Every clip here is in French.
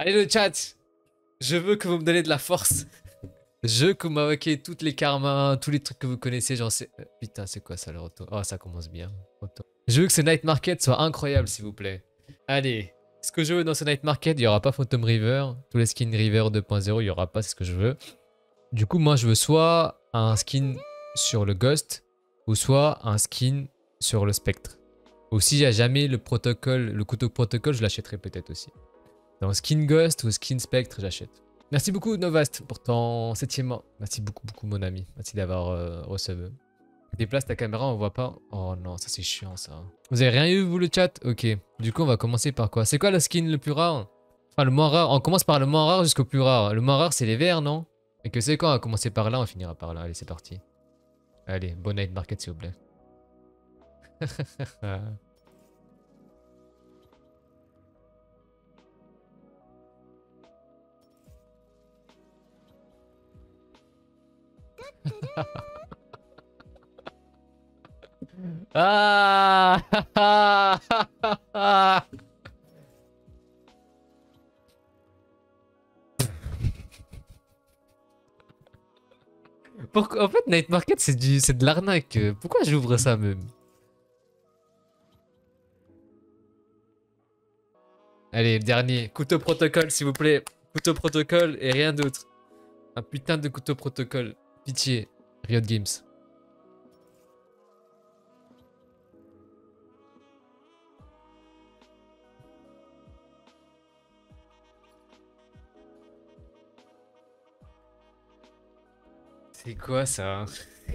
Allez le chat, je veux que vous me donnez de la force. Je veux que vous m'invoquez toutes les karmas, tous les trucs que vous connaissez, j'en sais... putain, c'est quoi ça le retour? Oh, ça commence bien. Je veux que ce night market soit incroyable, s'il vous plaît. Allez, ce que je veux dans ce night market, il n'y aura pas Phantom River. Tous les skins River 2.0, il n'y aura pas, c'est ce que je veux. Du coup, moi, je veux soit un skin sur le Ghost, ou soit un skin sur le Spectre. Ou s'il n'y a jamais le protocole, le couteau protocole, je l'achèterai peut-être aussi. Dans skin Ghost ou skin Spectre, j'achète. Merci beaucoup Novast pour ton 7e mois. Merci beaucoup mon ami. Merci d'avoir reçu. Déplace ta caméra, on voit pas. Oh non, ça c'est chiant ça. Vous avez rien eu vous le chat? Ok. Du coup on va commencer par quoi? C'est quoi le skin le plus rare? Enfin le moins rare. On commence par le moins rare jusqu'au plus rare. Le moins rare c'est les verts non? Et que c'est quoi? On va commencer par là, on finira par là. Allez c'est parti. Allez, bon night market s'il vous plaît. Ah Pourquoi? En fait, Night Market, c'est de l'arnaque. Pourquoi j'ouvre ça même? Allez, le dernier. Couteau protocole, s'il vous plaît. Couteau protocole et rien d'autre. Un putain de couteau protocole. Pitié. Riot Games. C'est quoi ça?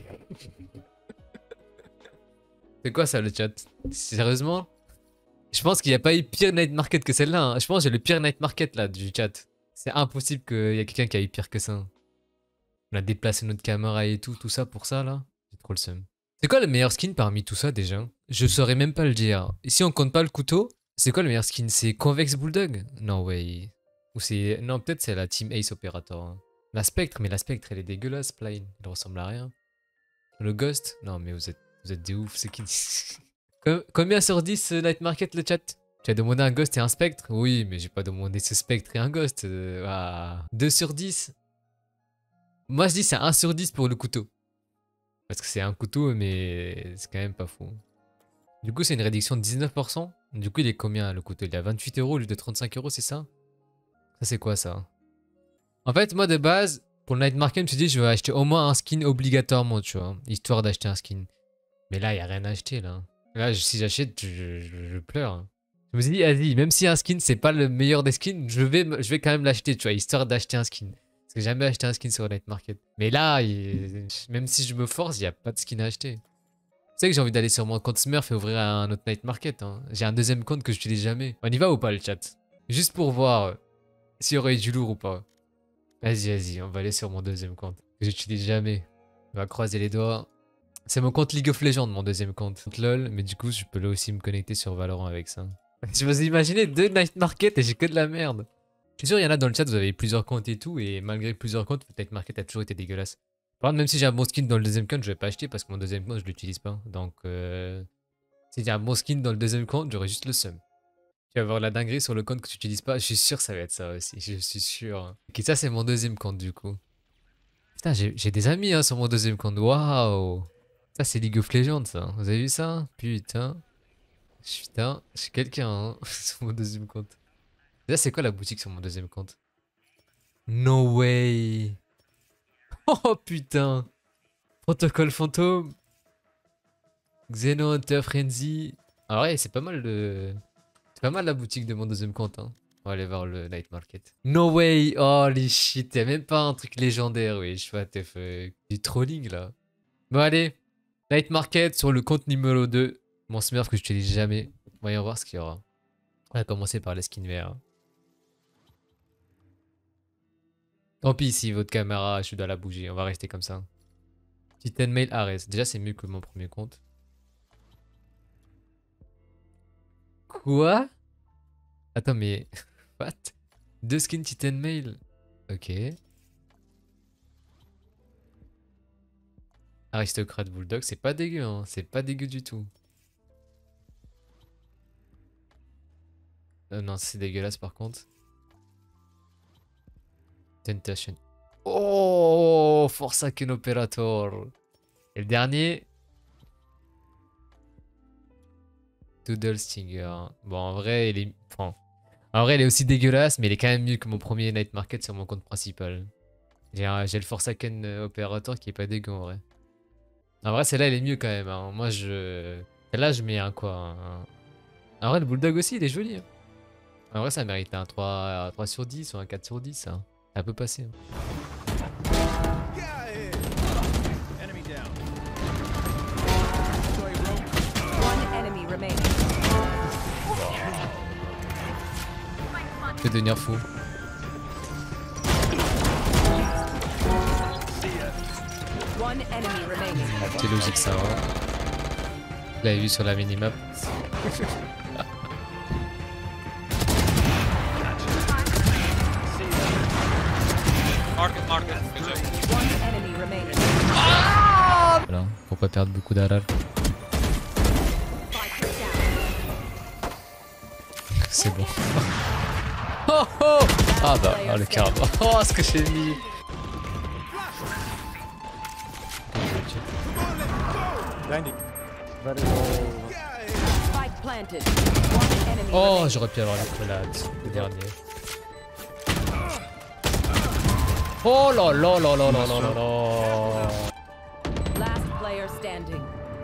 C'est quoi ça le chat? Sérieusement? Je pense qu'il n'y a pas eu pire night market que celle-là. Hein. Je pense que j'ai le pire night market là du chat. C'est impossible qu'il y ait quelqu'un qui a eu pire que ça. On a déplacé notre caméra et tout ça pour ça là. J'ai trop le seum. C'est quoi le meilleur skin parmi tout ça déjà? Je saurais même pas le dire. Et si on compte pas le couteau, c'est quoi le meilleur skin? C'est Convex Bulldog? Non, ouais. Ou c'est... Non, peut-être c'est la Team Ace Operator. Hein. La Spectre, mais la Spectre elle est dégueulasse, plain. Elle ressemble à rien. Le Ghost? Non, mais vous êtes des ouf, c'est qui? Combien sur 10 Night Market le chat? Tu as demandé un Ghost et un Spectre? Oui, mais j'ai pas demandé ce Spectre et un Ghost. 2 sur 10? Moi je dis c'est 1 sur 10 pour le couteau. Parce que c'est un couteau, mais c'est quand même pas fou. Du coup, c'est une réduction de 19%. Du coup, il est combien le couteau? Il est à 28 € au lieu de 35 €, c'est ça? Ça, c'est quoi ça? En fait, moi de base, pour le Night Market, je me suis dit, je vais acheter au moins un skin obligatoirement, tu vois, histoire d'acheter un skin. Mais là, il n'y a rien à acheter, là. Là, si j'achète, je pleure. Hein. Je me suis dit, vas-y, même si un skin, c'est pas le meilleur des skins, je vais quand même l'acheter, tu vois, histoire d'acheter un skin. Parce que j'ai jamais acheté un skin sur le Night Market. Mais là, même si je me force, il n'y a pas de skin à acheter. Tu sais que j'ai envie d'aller sur mon compte Smurf et ouvrir un autre night market. Hein. J'ai un deuxième compte que j'utilise jamais. On y va ou pas le chat? Juste pour voir s'il y aurait eu du lourd ou pas. Vas-y, on va aller sur mon deuxième compte. Que j'utilise jamais. On va croiser les doigts. C'est mon compte League of Legends, mon deuxième compte. LOL, mais du coup, je peux là aussi me connecter sur Valorant avec ça. Je vous imaginez 2 night market et j'ai que de la merde. Je suis sûr, il y en a dans le chat, vous avez plusieurs comptes et tout, et malgré plusieurs comptes, votre night market a toujours été dégueulasse. Par contre, même si j'ai un bon skin dans le deuxième compte, je vais pas acheter parce que mon deuxième compte, je l'utilise pas. Donc, si j'ai un bon skin dans le deuxième compte, j'aurai juste le seum. Tu vas avoir la dinguerie sur le compte que tu utilises pas. Je suis sûr que ça va être ça aussi. Je suis sûr. Ok, ça, c'est mon deuxième compte du coup. Putain, j'ai des amis hein, sur mon deuxième compte. Waouh! Ça, c'est League of Legends, ça. Vous avez vu ça? Putain. Putain, je suis quelqu'un hein, sur mon deuxième compte. Là, c'est quoi la boutique sur mon deuxième compte? No way! Oh putain! Protocole fantôme! Xeno Hunter Frenzy. Ah ouais, c'est pas mal de. C'est pas mal la boutique de mon deuxième compte. Hein. On va aller voir le night market. No way! Holy shit! Y'a même pas un truc légendaire, oui. Je what the fuck. Du trolling là. Bon, allez. Night market sur le compte numéro 2. Mon smurf que j'utilise jamais. Voyons voir ce qu'il y aura. On va commencer par les skins verts. Tant pis si votre caméra, je dois la bouger. On va rester comme ça. Titan Mail Ares. Déjà, c'est mieux que mon premier compte. Quoi? Attends, mais... What? 2 skins Titan Mail. Ok. Aristocrate Bulldog, c'est pas dégueu, hein. C'est pas dégueu du tout. Non, c'est dégueulasse par contre. Tentation. Oh, Forsaken Operator. Et le dernier. Doodle Stinger. Bon, en vrai, il est... Enfin, en vrai, il est aussi dégueulasse, mais il est quand même mieux que mon premier Night Market sur mon compte principal. J'ai le Forsaken Operator qui est pas dégueu en vrai. En vrai, celle-là, elle est mieux quand même. Hein. Moi, je... Celle-là, je mets un quoi En vrai, le Bulldog aussi, il est joli. Hein. En vrai, ça mérite un 3 sur 10 ou un 4 sur 10. Hein. Ça peut passer. Hein. Je vais devenir fou. C'est logique ça. Hein. Vous l'avez vu sur la minimap. Voilà, pour pas perdre beaucoup d'ARR. C'est bon. Oh oh. Ah bah, oh, le karma. Oh, ce que j'ai mis. Oh, j'aurais pu avoir l'accolade, le dernier. Oh là là là là là là là là. Last player standing.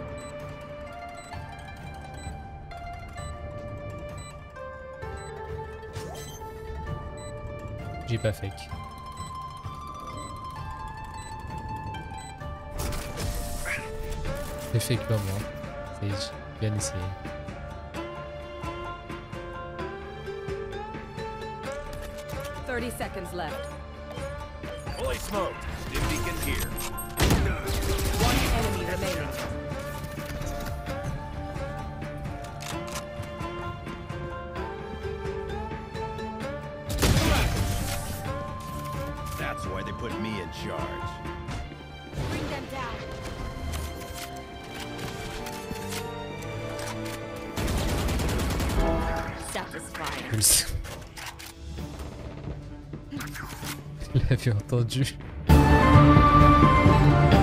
J'ai pas fake. C'est fake pas moi. C'est bien essayé. Seconds left. Fully smoked. Stim beacon here. One enemy remaining. That's why they put me in charge. Bring them down. Satisfied. Je l'avais entendu.